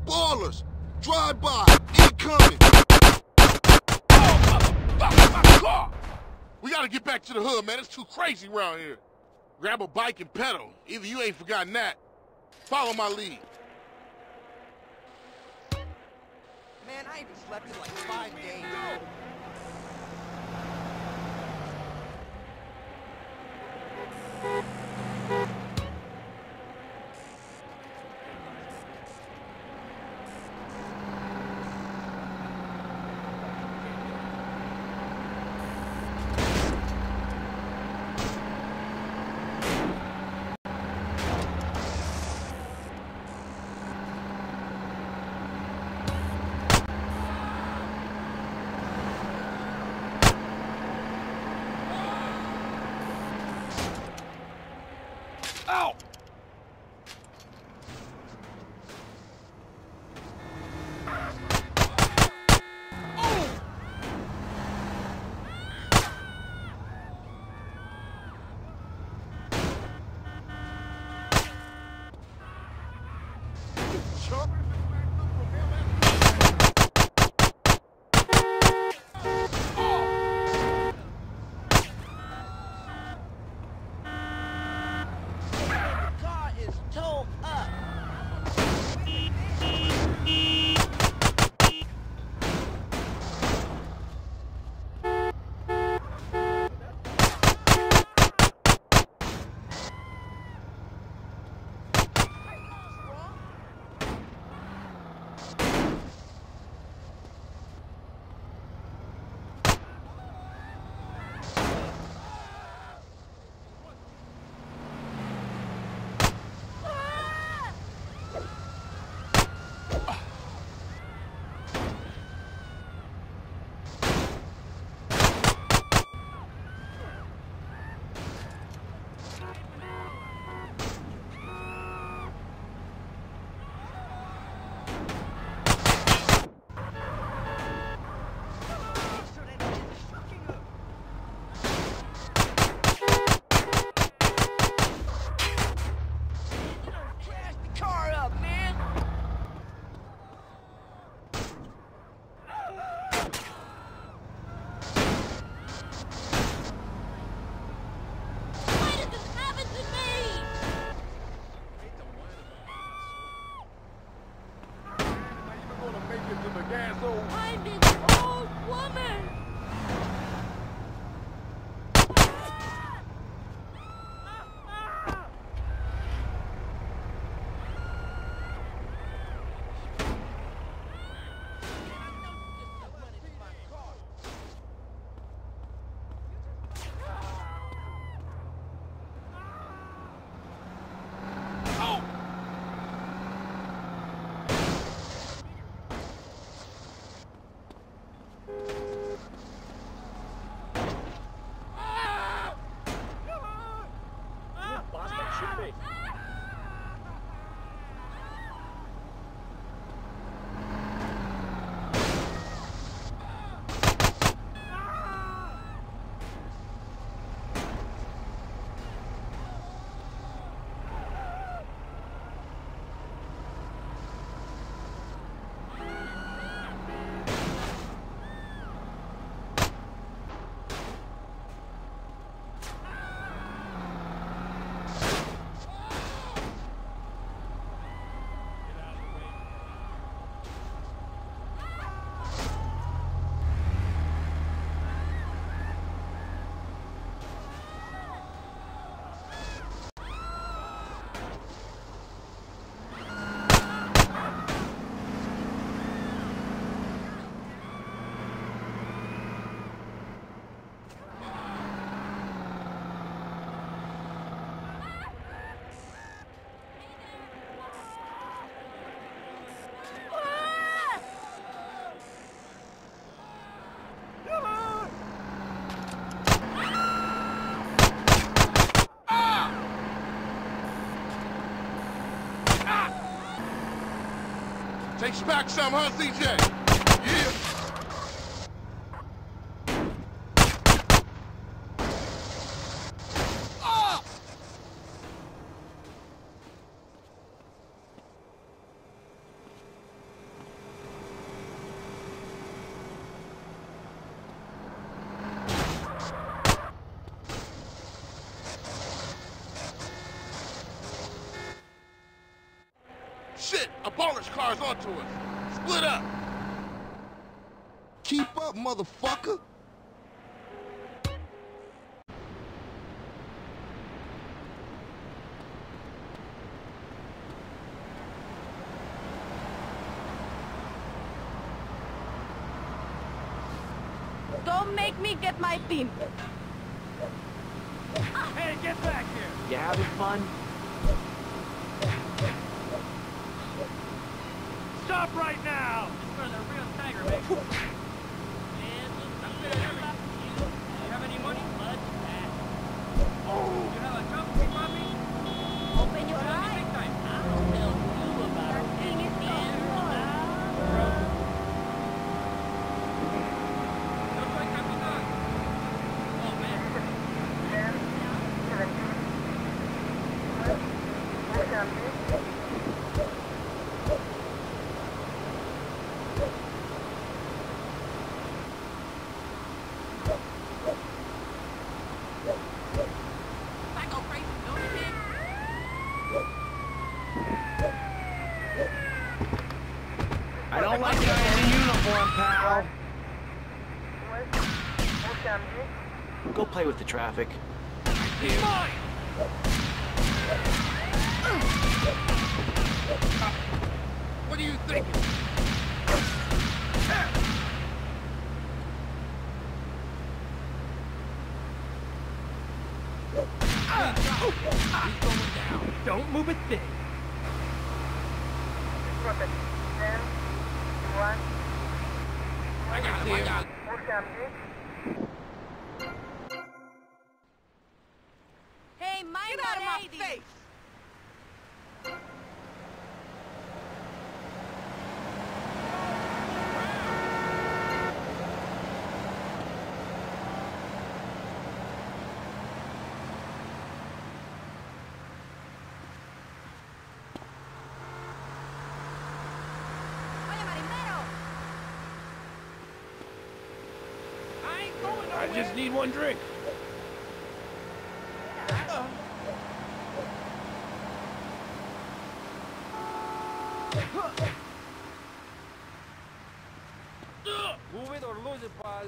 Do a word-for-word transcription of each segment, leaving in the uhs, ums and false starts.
Ballers! Drive-by! Incoming! Oh, motherfucker, my car! We gotta get back to the hood, man. It's too crazy around here. Grab a bike and pedal. Either you ain't forgotten that. Follow my lead. Man, I haven't slept in like five days. Ow! I'm this old woman! Takes back some, huh, C J? Yeah. Shit! A baller's car's onto us. Split up. Keep up, motherfucker. Don't make me get my pimp. Hey, get back here! You having fun? Stop right now! This is a real tiger, mate. You have any money? Bud? Oh! You have a company puppy? Open your eyes. Big time. I'll tell you about it. Everything is gone. Looks like I'm done. Oh, man. I go crazy, don't you think? I don't like guys in uniform, pal. Go play with the traffic. He's mine! What are you thinking? He's going down. Don't move a thing. I got him, I got him. Hey, mind Get that out of my lady. face! Oye, marinero. I ain't going I nowhere. just need one drink. Move it or lose it, pal.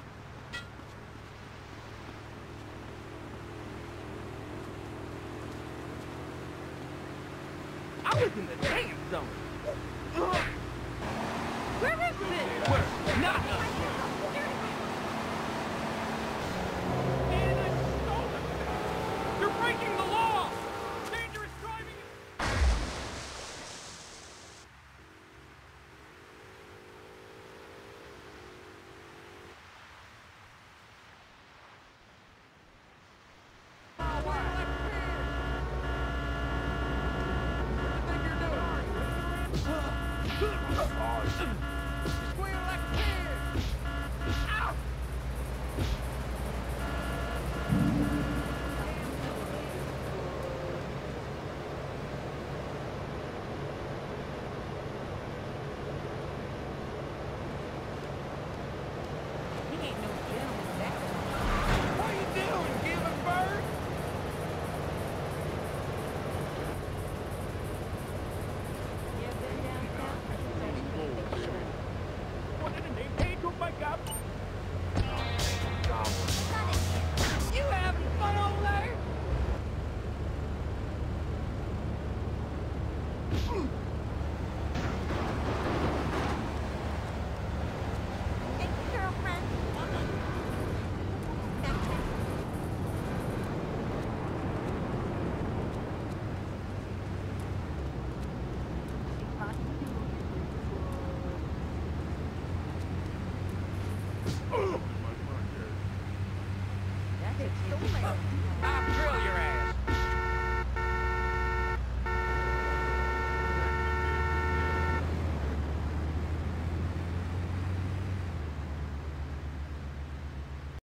I was in the danger zone. Where is this? Where? Not us. Man, I'm stolen. You're breaking the law. Dangerous driving. He ain't no gentleman, that What are you doing, giving bird? You ever been downtown? What in the name? Hey, took my cup. You having fun over there? Hey, girlfriend. I'm really